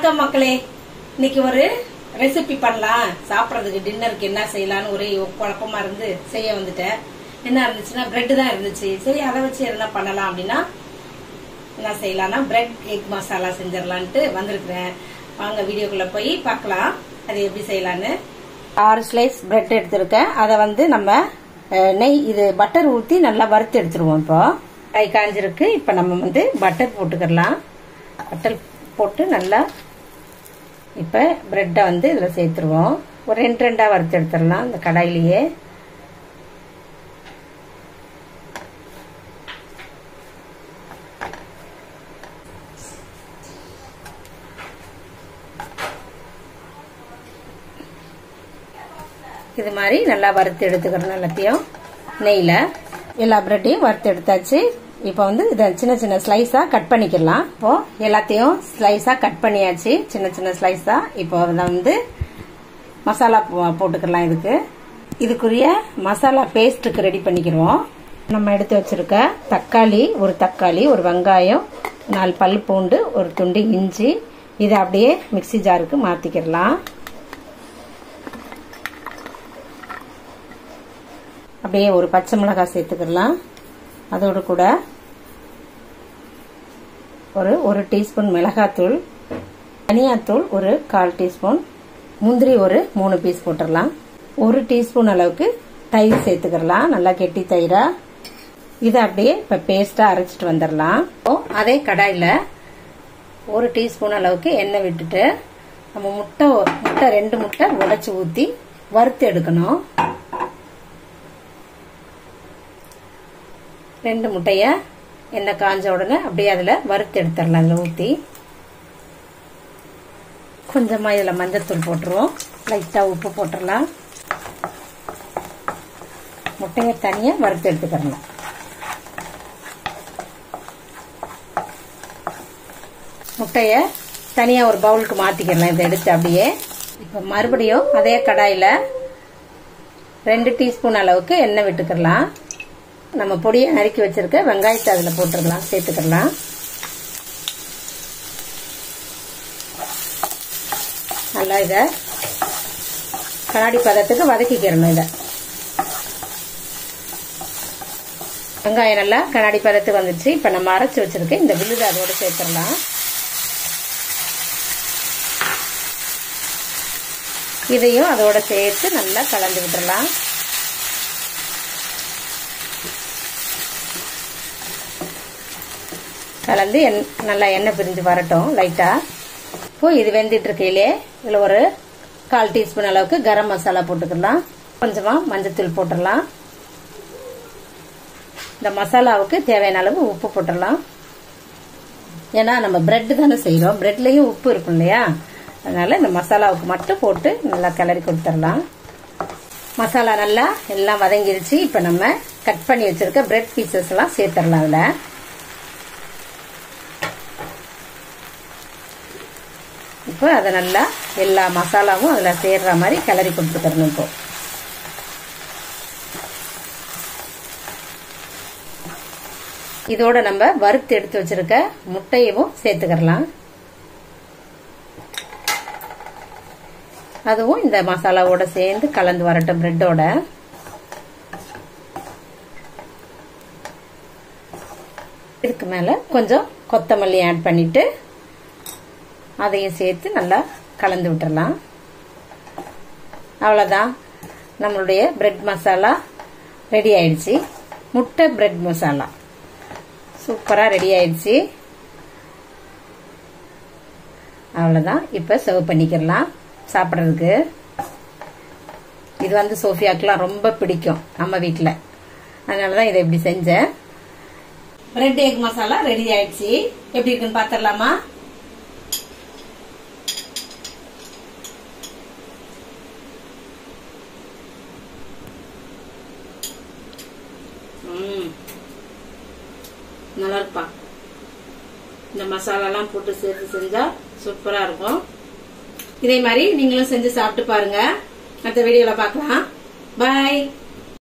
வணக்கம் மக்களே. இன்னைக்கு ஒரு ரெசிபி பண்ணலாம். சாப்பிடறதுக்கு டின்னருக்கு என்ன செய்யலாம்னு ஒரே குழப்பமா இருந்து செய்ய வந்துட்டேன். என்ன இருந்துச்சுன்னா பிரெட் தான் இருந்துச்சு. சரி அதை வச்சு என்ன பண்ணலாம் அப்படின்னா என்ன செய்யலாம்னா பிரெட் எக் மசாலா செஞ்சிடலான்ட்டு வந்திருக்கிறேன். வாங்க வீடியோக்குள்ள போய் பார்க்கலாம் அது எப்படி செய்யலான்னு. 6 ஸ்லைஸ் பிரெட் எடுத்திருக்கேன். அதை நம்ம நெய் இது பட்டர் ஊற்றி நல்லா வறுத்து எடுத்துருவோம். இப்போ கை காஞ்சிருக்கு. இப்போ நம்ம பட்டர் போட்டுக்கலாம். பட்டர் போட்டு நல்லா இப்போ பிரெட்டை இதில் சேர்த்துருவோம். ஒரு 2 வறுத்து எடுத்துடலாம் இந்த கடாயிலேயே. இது மாதிரி நல்லா வறுத்து எடுத்துக்கிறோம். எல்லாத்தையும் நெய்யில் எல்லா பிரெட்டையும் வறுத்து எடுத்தாச்சு. இப்போ இதை சின்ன சின்ன ஸ்லைஸா கட் பண்ணிக்கலாம். இப்போ எல்லாத்தையும் ஸ்லைஸா கட் பண்ணியாச்சு, சின்ன சின்ன ஸ்லைஸா. இப்போ மசாலா போட்டுக்கலாம். இதுக்குரிய மசாலா பேஸ்ட்டுக்கு ரெடி பண்ணிக்கிறோம். நம்ம எடுத்து வச்சிருக்க தக்காளி, ஒரு வெங்காயம், 4 பல் பூண்டு, ஒரு துண்டு இஞ்சி, இதை அப்படியே மிக்ஸி ஜாருக்கு மாத்திக்கிறலாம். அப்படியே ஒரு பச்சை மிளகாய் சேர்த்துக்கலாம். அதோடு கூட ஒரு டீஸ்பூன் மிளகாத்தூள், தனியாத்தூள் ஒரு 1/4 டீஸ்பூன், முந்திரி ஒரு 3 பீஸ் போட்டுடலாம். 1 டீஸ்பூன் அளவுக்கு தயிர் சேர்த்துக்கலாம், நல்லா கெட்டி தயிரா. இதை அப்படியே இப்ப பேஸ்டா அரைச்சிட்டு வந்துடலாம். அதே கடாயில 1 டீஸ்பூன் அளவுக்கு எண்ணெய் விட்டுட்டு நம்ம முட்டை 2 முட்டை உடைச்சு ஊத்தி வறுத்து எடுக்கணும். 2 முட்டைய எண்ணெய் காஞ்ச உடனே அப்படியே அதுல வறுத்து எடுத்துடலாம். அதுல ஊத்தி கொஞ்சமா இதுல மஞ்சத்தூள் போட்டுருவோம், லைட்டா உப்பு போட்டுடலாம். முட்டைய தனியா வறுத்து எடுத்துக்கிறோம். முட்டைய தனியா ஒரு பவுலுக்கு மாத்திக்கலாம். இதை எடுத்து அப்படியே இப்ப மறுபடியும் அதே கடாயில 2 டீஸ்பூன் அளவுக்கு எண்ணெய் விட்டுக்கலாம். நம்ம பொடியை நறுக்கி வச்சிருக்க வெங்காயத்தை அதுல போட்டுக்கலாம், சேர்த்துக்கலாம். நல்லா இத கண்ணாடி பதத்துக்கு வதக்கிக்கிறணும். இத வெங்காயம் நல்லா கண்ணாடி பதத்துக்கு வந்துச்சு. இப்ப நம்ம அரைச்சு வச்சிருக்க இந்த விழுதை அதோட சேர்த்துடலாம். இதையும் அதோட சேர்த்து நல்லா கலந்து விட்டுறலாம். கலந்து நல்லா எண்ணெய் பிரிஞ்சு வரட்டும் லைட்டா. இப்போ இது வெந்துட்டு இருக்கையிலே இதுல ஒரு 1/4 டீஸ்பூன் அளவுக்கு கரம் மசாலா போட்டுக்கலாம். கொஞ்சமா மஞ்சத்தூள் போட்டுடலாம். இந்த மசாலாவுக்கு தேவையான அளவு உப்பு போட்டுடலாம். ஏன்னா நம்ம பிரெட் தானே செய்யறோம், பிரெட்லயும் உப்பு இருக்கும் இல்லையா, அதனால இந்த மசாலாவுக்கு மட்டும் போட்டு நல்லா கிளறி கொடுத்துடலாம். மசாலா நல்லா எல்லாம் வதங்கிருச்சு. இப்ப நம்ம கட் பண்ணி வச்சிருக்க பிரெட் பீசஸ் எல்லாம் சேர்த்துடலாம். அதுல இப்போ அதை நல்லா எல்லா மசாலாவும் அதுல சேர்ற மாதிரி கிளறி கொடுத்துக்கணும். இப்போ இதோட நம்ம வறுத்து எடுத்து வச்சிருக்க முட்டையவும் சேர்த்துக்கலாம். அதுவும் இந்த மசாலாவோட சேர்ந்து கலந்து வரட்டும் பிரெட்டோட. இதுக்கு மேல கொஞ்சம் கொத்தமல்லி ஆட் பண்ணிட்டு அதையும் சேர்த்து நல்லா கலந்து விட்டுறலாம். அவ்வளவுதான், நம்மளுடைய பிரெட் மசாலா ரெடி ஆயிடுச்சு. முட்டை பிரெட் மசாலா சூப்பரா ரெடி ஆயிடுச்சு. அவ்வளவுதான், இப்ப சர்வ் பண்ணிக்கலாம் சாப்பிட்றதுக்கு. இது சோஃபியாக்கெல்லாம் ரொம்ப பிடிக்கும் நம்ம வீட்டுல, அதனாலதான் இதை இப்படி செஞ்சேன். பிரெட் எக் மசாலா ரெடி ஆயிடுச்சு. எப்படி இருக்குன்னு பாத்திரலாமா? நல்லா இருப்பா. இந்த மசாலாலாம் போட்டு சேர்த்து செஞ்சா சூப்பரா இருக்கும். இதே மாதிரி நீங்களும் செஞ்சு சாப்பிட்டு பாருங்க. அடுத்த வீடியோல பார்க்கலாம். பாய்.